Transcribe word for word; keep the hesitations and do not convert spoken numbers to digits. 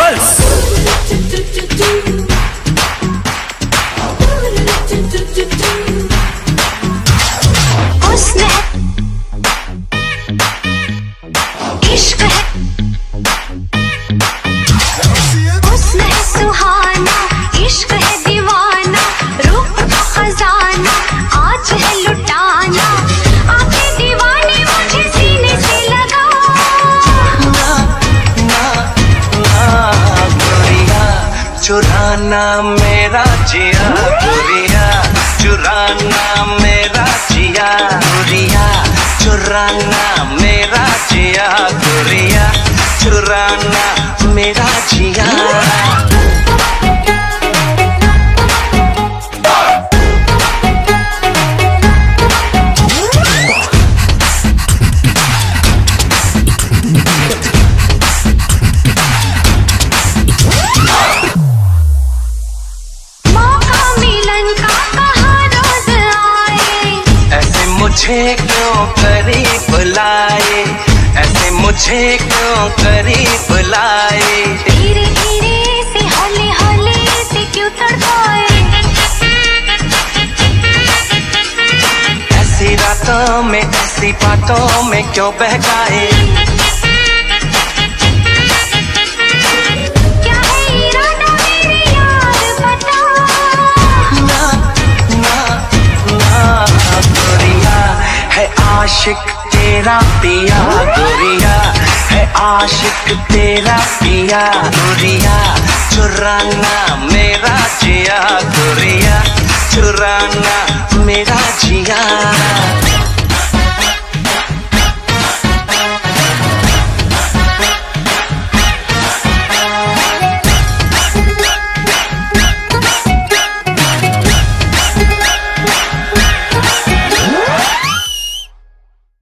Pulse. हुस्न है, इश्क है, हुस्न है सुहाना, इश्क है दीवाना, रूप का खजाना आज है लुटाना, आंखें दीवानी मुझे सीने से लगा। ना ना ना गोरिया चुराना मेरा जिया, गोरिया चुराना मेरा जिया, गोरिया चुराना मेरा जिया, गोरिया चुराना मेरा जिया। मुझे क्यों करीब लाए, ऐसे मुझे क्यों करीब लाए, धीरे धीरे से हौले हौले से क्यों तड़पाए, ऐसी रातों में ऐसी बातों में क्यों बहकाए, क्या है इरादा मेरे यार बता। ना ना ना गोरिया है आशिक तेरा पिया, गोरिया है आशिक तेरा पिया, गोरिया चुराना मेरा जिया, गोरिया चुराना मेरा जिया।